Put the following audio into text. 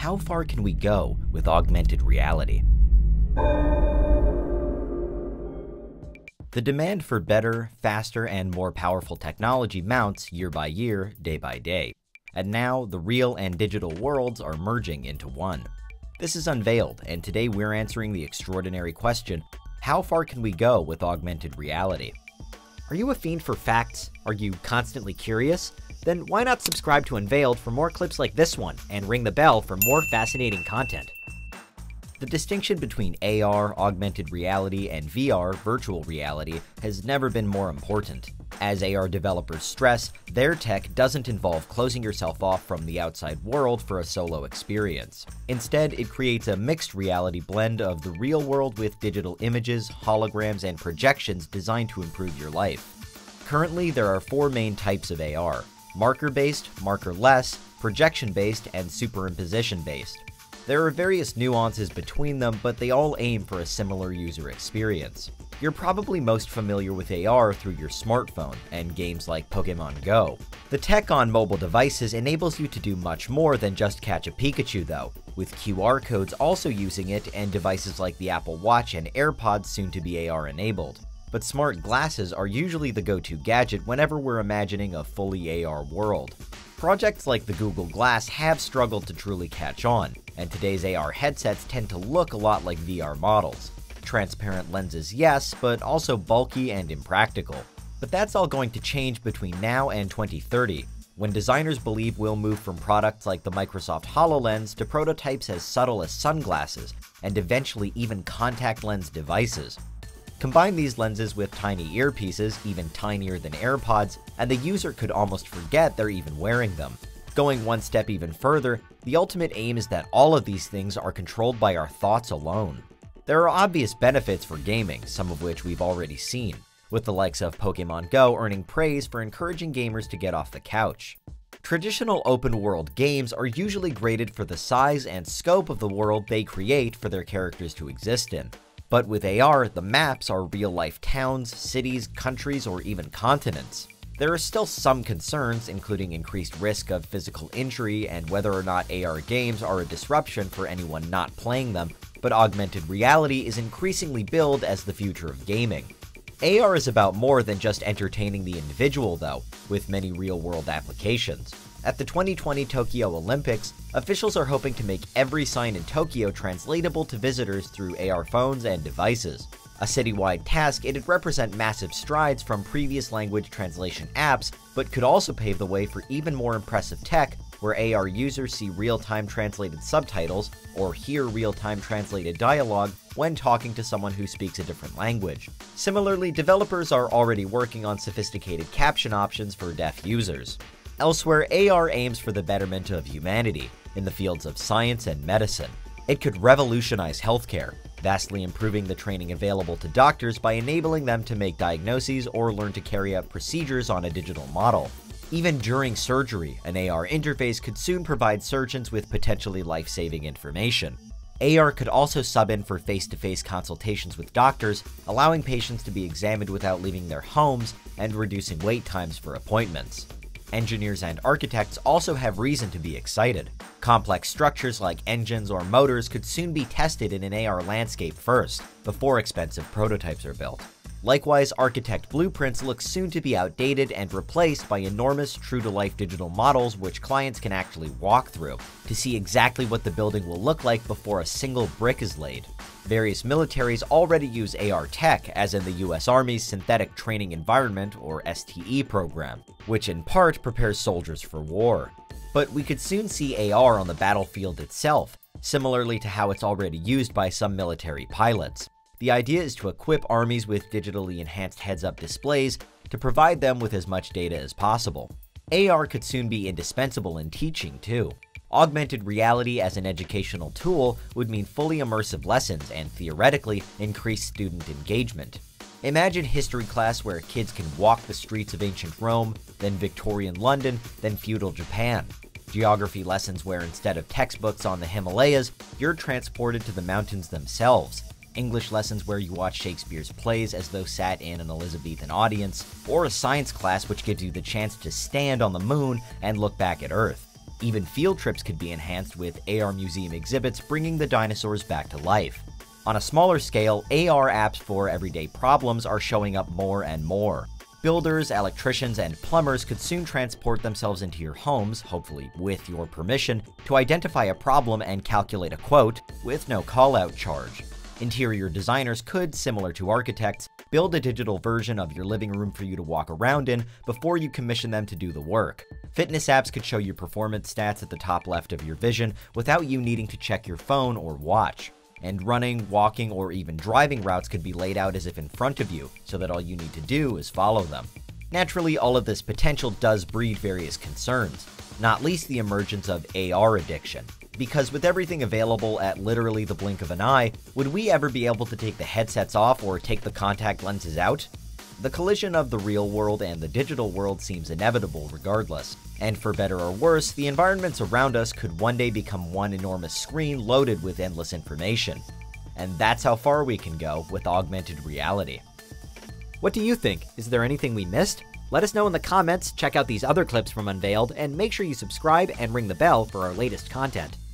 how far can we go with augmented reality? The demand for better, faster, and more powerful technology mounts year by year, day by day. And now, the real and digital worlds are merging into one. This is Unveiled, and today we're answering the extraordinary question, how far can we go with augmented reality? Are you a fiend for facts? Are you constantly curious? Then why not subscribe to Unveiled for more clips like this one, and ring the bell for more fascinating content. The distinction between AR, augmented reality, and VR, virtual reality, has never been more important. As AR developers stress, their tech doesn't involve closing yourself off from the outside world for a solo experience. Instead, it creates a mixed reality blend of the real world with digital images, holograms, and projections designed to improve your life. Currently, there are four main types of AR: marker-based, marker-less, projection-based, and superimposition-based. There are various nuances between them, but they all aim for a similar user experience. You're probably most familiar with AR through your smartphone and games like Pokemon Go. The tech on mobile devices enables you to do much more than just catch a Pikachu though, with QR codes also using it and devices like the Apple Watch and AirPods soon to be AR enabled. But smart glasses are usually the go-to gadget whenever we're imagining a fully AR world. Projects like the Google Glass have struggled to truly catch on, and today's AR headsets tend to look a lot like VR models. Transparent lenses, yes, but also bulky and impractical. But that's all going to change between now and 2030, when designers believe we'll move from products like the Microsoft HoloLens to prototypes as subtle as sunglasses, and eventually even contact lens devices. Combine these lenses with tiny earpieces, even tinier than AirPods, and the user could almost forget they're even wearing them. Going one step even further, the ultimate aim is that all of these things are controlled by our thoughts alone. There are obvious benefits for gaming, some of which we've already seen, with the likes of Pokemon Go earning praise for encouraging gamers to get off the couch. Traditional open-world games are usually graded for the size and scope of the world they create for their characters to exist in. But with AR, the maps are real-life towns, cities, countries, or even continents. There are still some concerns, including increased risk of physical injury and whether or not AR games are a disruption for anyone not playing them, but augmented reality is increasingly billed as the future of gaming. AR is about more than just entertaining the individual though, with many real-world applications. At the 2020 Tokyo Olympics, officials are hoping to make every sign in Tokyo translatable to visitors through AR phones and devices. A citywide task, it'd represent massive strides from previous language translation apps, but could also pave the way for even more impressive tech where AR users see real-time translated subtitles or hear real-time translated dialogue when talking to someone who speaks a different language. Similarly, developers are already working on sophisticated caption options for deaf users. Elsewhere, AR aims for the betterment of humanity in the fields of science and medicine. It could revolutionize healthcare, vastly improving the training available to doctors by enabling them to make diagnoses or learn to carry out procedures on a digital model. Even during surgery, an AR interface could soon provide surgeons with potentially life-saving information. AR could also sub in for face-to-face consultations with doctors, allowing patients to be examined without leaving their homes and reducing wait times for appointments. Engineers and architects also have reason to be excited. Complex structures like engines or motors could soon be tested in an AR landscape first, before expensive prototypes are built. Likewise, architect blueprints look soon to be outdated and replaced by enormous, true-to-life digital models which clients can actually walk through to see exactly what the building will look like before a single brick is laid. Various militaries already use AR tech, as in the US Army's Synthetic Training Environment, or STE program, which in part prepares soldiers for war. But we could soon see AR on the battlefield itself, similarly to how it's already used by some military pilots. The idea is to equip armies with digitally enhanced heads-up displays to provide them with as much data as possible. AR could soon be indispensable in teaching, too. Augmented reality as an educational tool would mean fully immersive lessons and, theoretically, increased student engagement. Imagine history class where kids can walk the streets of ancient Rome, then Victorian London, then feudal Japan. Geography lessons where instead of textbooks on the Himalayas, you're transported to the mountains themselves. English lessons where you watch Shakespeare's plays as though sat in an Elizabethan audience, or a science class which gives you the chance to stand on the moon and look back at Earth. Even field trips could be enhanced with AR museum exhibits bringing the dinosaurs back to life. On a smaller scale, AR apps for everyday problems are showing up more and more. Builders, electricians, and plumbers could soon transport themselves into your homes, hopefully with your permission, to identify a problem and calculate a quote with no call-out charge. Interior designers could, similar to architects, build a digital version of your living room for you to walk around in before you commission them to do the work. Fitness apps could show you performance stats at the top left of your vision without you needing to check your phone or watch. And running, walking, or even driving routes could be laid out as if in front of you, so that all you need to do is follow them. Naturally, all of this potential does breed various concerns, not least the emergence of AR addiction. Because with everything available at literally the blink of an eye, would we ever be able to take the headsets off or take the contact lenses out? The collision of the real world and the digital world seems inevitable regardless. And for better or worse, the environments around us could one day become one enormous screen loaded with endless information. And that's how far we can go with augmented reality. What do you think? Is there anything we missed? Let us know in the comments, check out these other clips from Unveiled, and make sure you subscribe and ring the bell for our latest content.